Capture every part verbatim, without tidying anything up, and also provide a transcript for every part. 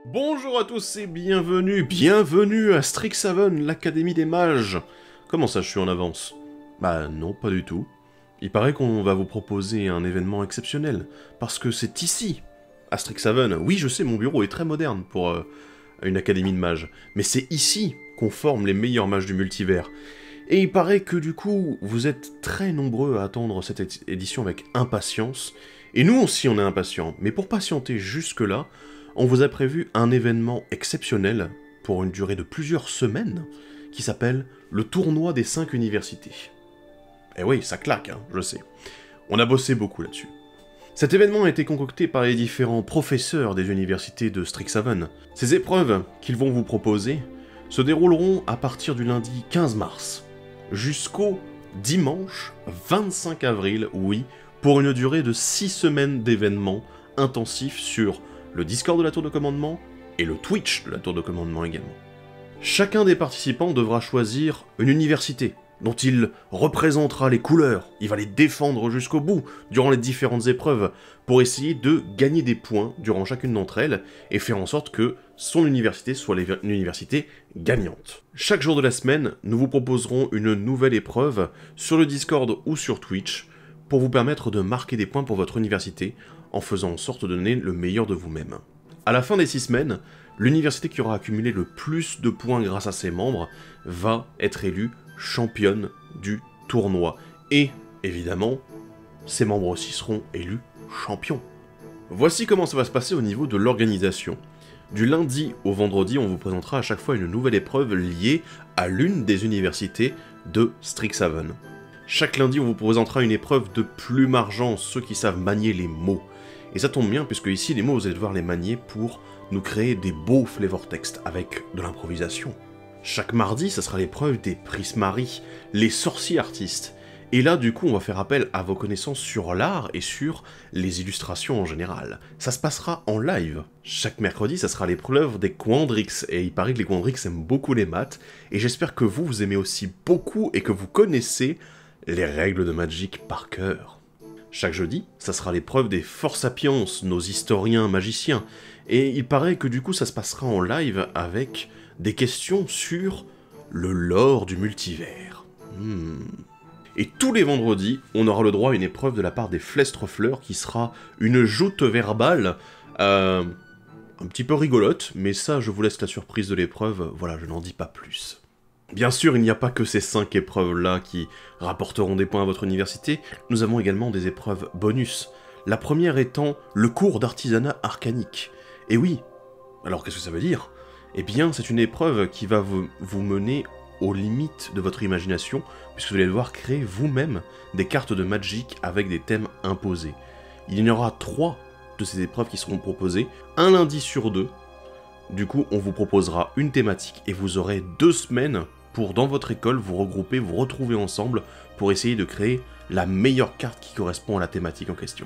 Bonjour à tous et bienvenue, bienvenue à Strixhaven, l'Académie des Mages. Comment ça, je suis en avance? Bah non, pas du tout. Il paraît qu'on va vous proposer un événement exceptionnel, parce que c'est ici, à Strixhaven. Oui, je sais, mon bureau est très moderne pour euh, une Académie de Mages, mais c'est ici qu'on forme les meilleurs mages du multivers. Et il paraît que du coup, vous êtes très nombreux à attendre cette édition avec impatience, et nous aussi on est impatients, mais pour patienter jusque-là, on vous a prévu un événement exceptionnel pour une durée de plusieurs semaines qui s'appelle le tournoi des cinq universités. Eh oui, ça claque, hein, je sais. On a bossé beaucoup là-dessus. Cet événement a été concocté par les différents professeurs des universités de Strixhaven. Ces épreuves qu'ils vont vous proposer se dérouleront à partir du lundi quinze mars jusqu'au dimanche vingt-cinq avril, oui, pour une durée de six semaines d'événements intensifs sur le Discord de la tour de commandement et le Twitch de la tour de commandement également. Chacun des participants devra choisir une université dont il représentera les couleurs, il va les défendre jusqu'au bout durant les différentes épreuves pour essayer de gagner des points durant chacune d'entre elles et faire en sorte que son université soit une université gagnante. Chaque jour de la semaine, nous vous proposerons une nouvelle épreuve sur le Discord ou sur Twitch pour vous permettre de marquer des points pour votre université en faisant en sorte de donner le meilleur de vous-même. À la fin des six semaines, l'université qui aura accumulé le plus de points grâce à ses membres va être élue championne du tournoi. Et, évidemment, ses membres aussi seront élus champions. Voici comment ça va se passer au niveau de l'organisation. Du lundi au vendredi, on vous présentera à chaque fois une nouvelle épreuve liée à l'une des universités de Strixhaven. Chaque lundi, on vous présentera une épreuve de plume argent, ceux qui savent manier les mots. Et ça tombe bien, puisque ici, les mots, vous allez devoir les manier pour nous créer des beaux flavor textes avec de l'improvisation. Chaque mardi, ça sera l'épreuve des prismaries, les sorciers artistes. Et là, du coup, on va faire appel à vos connaissances sur l'art et sur les illustrations en général. Ça se passera en live. Chaque mercredi, ça sera l'épreuve des Quandrix, et il paraît que les Quandrix aiment beaucoup les maths, et j'espère que vous, vous aimez aussi beaucoup et que vous connaissez les règles de Magic par cœur. Chaque jeudi, ça sera l'épreuve des Force Sapiens, nos historiens magiciens, et il paraît que du coup ça se passera en live avec des questions sur le lore du multivers. Hmm. Et tous les vendredis, on aura le droit à une épreuve de la part des Flestrefleurs qui sera une joute verbale euh, un petit peu rigolote, mais ça je vous laisse la surprise de l'épreuve, voilà, je n'en dis pas plus. Bien sûr, il n'y a pas que ces cinq épreuves-là qui rapporteront des points à votre université, nous avons également des épreuves bonus. La première étant le cours d'artisanat arcanique. Et oui, alors qu'est-ce que ça veut dire? Eh bien, c'est une épreuve qui va vous, vous mener aux limites de votre imagination, puisque vous allez devoir créer vous-même des cartes de Magic avec des thèmes imposés. Il y en aura trois de ces épreuves qui seront proposées, un lundi sur deux. Du coup, on vous proposera une thématique et vous aurez deux semaines pour, dans votre école, vous regrouper, vous retrouver ensemble pour essayer de créer la meilleure carte qui correspond à la thématique en question.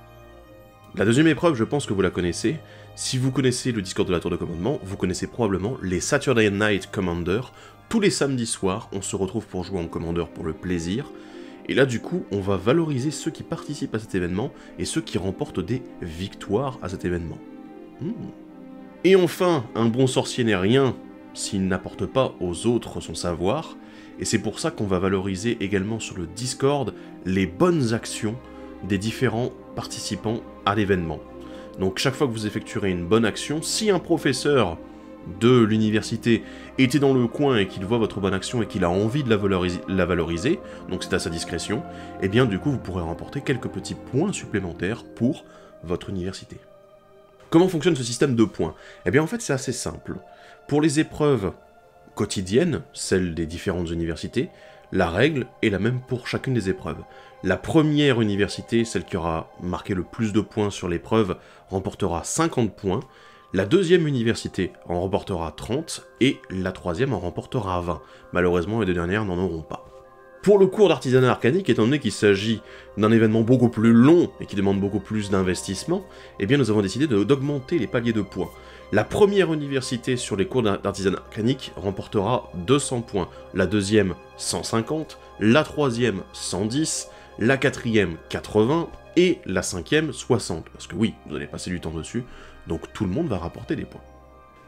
La deuxième épreuve, je pense que vous la connaissez. Si vous connaissez le Discord de la tour de commandement, vous connaissez probablement les Saturday Night Commander. Tous les samedis soirs, on se retrouve pour jouer en Commander pour le plaisir. Et là, du coup, on va valoriser ceux qui participent à cet événement et ceux qui remportent des victoires à cet événement. Hmm. Et enfin, un bon sorcier n'est rien s'il n'apporte pas aux autres son savoir, et c'est pour ça qu'on va valoriser également sur le Discord les bonnes actions des différents participants à l'événement. Donc chaque fois que vous effectuerez une bonne action, si un professeur de l'université était dans le coin et qu'il voit votre bonne action et qu'il a envie de la valoriser, la valoriser, donc c'est à sa discrétion, et bien du coup vous pourrez remporter quelques petits points supplémentaires pour votre université. Comment fonctionne ce système de points? Eh bien en fait c'est assez simple. Pour les épreuves quotidiennes, celles des différentes universités, la règle est la même pour chacune des épreuves. La première université, celle qui aura marqué le plus de points sur l'épreuve, remportera cinquante points, la deuxième université en remportera trente, et la troisième en remportera vingt. Malheureusement, les deux dernières n'en auront pas. Pour le cours d'artisanat arcanique, étant donné qu'il s'agit d'un événement beaucoup plus long et qui demande beaucoup plus d'investissement, eh bien nous avons décidé d'augmenter les paliers de points. La première université sur les cours d'artisanat arcanique remportera deux cents points, la deuxième cent cinquante, la troisième cent dix, la quatrième quatre-vingts et la cinquième soixante. Parce que oui, vous allez passer du temps dessus, donc tout le monde va rapporter des points.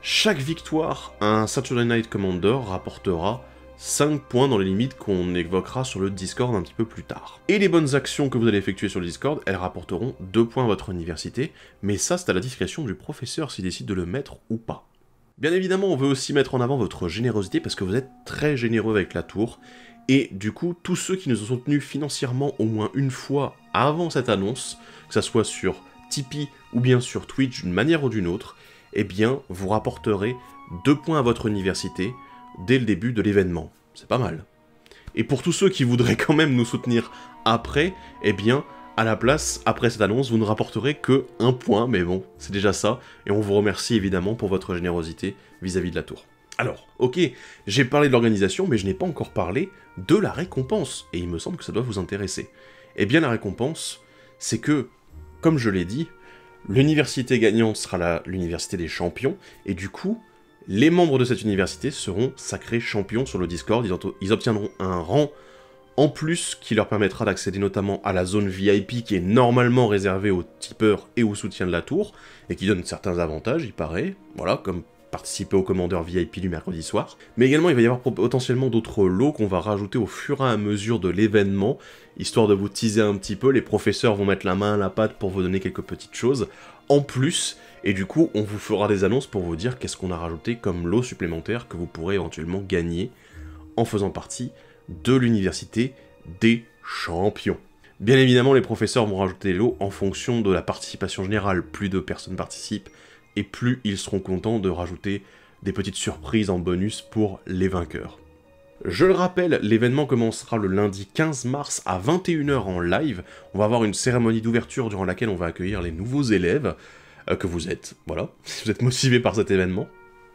Chaque victoire, un Saturday Night Commander rapportera cinq points dans les limites qu'on évoquera sur le Discord un petit peu plus tard. Et les bonnes actions que vous allez effectuer sur le Discord, elles rapporteront deux points à votre université, mais ça c'est à la discrétion du professeur s'il décide de le mettre ou pas. Bien évidemment, on veut aussi mettre en avant votre générosité parce que vous êtes très généreux avec la tour, et du coup, tous ceux qui nous ont soutenus financièrement au moins une fois avant cette annonce, que ça soit sur Tipeee ou bien sur Twitch d'une manière ou d'une autre, eh bien, vous rapporterez deux points à votre université dès le début de l'événement. C'est pas mal. Et pour tous ceux qui voudraient quand même nous soutenir après, eh bien, à la place, après cette annonce, vous ne rapporterez que un point, mais bon, c'est déjà ça, et on vous remercie évidemment pour votre générosité vis-à-vis de la tour. Alors, ok, j'ai parlé de l'organisation, mais je n'ai pas encore parlé de la récompense, et il me semble que ça doit vous intéresser. Eh bien, la récompense, c'est que, comme je l'ai dit, l'université gagnante sera l'université des champions, et du coup, les membres de cette université seront sacrés champions sur le Discord, ils, ils obtiendront un rang en plus qui leur permettra d'accéder notamment à la zone V I P qui est normalement réservée aux tipeurs et aux soutiens de la tour, et qui donne certains avantages, il paraît, voilà, comme participer au commandeur V I P du mercredi soir. Mais également, il va y avoir potentiellement d'autres lots qu'on va rajouter au fur et à mesure de l'événement, histoire de vous teaser un petit peu, les professeurs vont mettre la main à la pâte pour vous donner quelques petites choses en plus, et du coup, on vous fera des annonces pour vous dire qu'est-ce qu'on a rajouté comme lot supplémentaire que vous pourrez éventuellement gagner en faisant partie de l'université des champions. Bien évidemment, les professeurs vont rajouter des lots en fonction de la participation générale. Plus de personnes participent, et plus ils seront contents de rajouter des petites surprises en bonus pour les vainqueurs. Je le rappelle, l'événement commencera le lundi quinze mars à vingt et une heures en live. On va avoir une cérémonie d'ouverture durant laquelle on va accueillir les nouveaux élèves euh, que vous êtes, voilà, si vous êtes motivés par cet événement.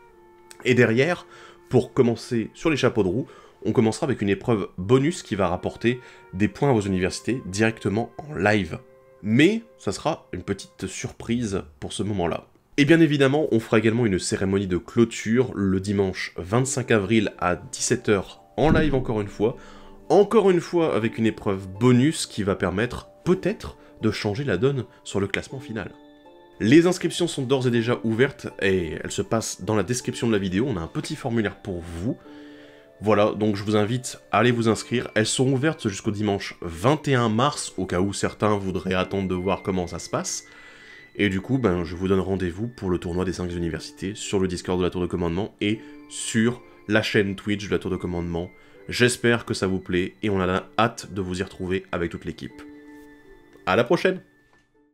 Et derrière, pour commencer sur les chapeaux de roue, on commencera avec une épreuve bonus qui va rapporter des points à vos universités directement en live. Mais ça sera une petite surprise pour ce moment-là. Et bien évidemment, on fera également une cérémonie de clôture le dimanche vingt-cinq avril à dix-sept heures en live encore une fois. Encore une fois avec une épreuve bonus qui va permettre peut-être de changer la donne sur le classement final. Les inscriptions sont d'ores et déjà ouvertes et elles se passent dans la description de la vidéo. On a un petit formulaire pour vous. Voilà, donc je vous invite à aller vous inscrire. Elles sont ouvertes jusqu'au dimanche vingt et un mars, au cas où certains voudraient attendre de voir comment ça se passe. Et du coup, ben, je vous donne rendez-vous pour le tournoi des cinq universités sur le Discord de la Tour de Commandement et sur la chaîne Twitch de la Tour de Commandement. J'espère que ça vous plaît et on a hâte de vous y retrouver avec toute l'équipe. À la prochaine!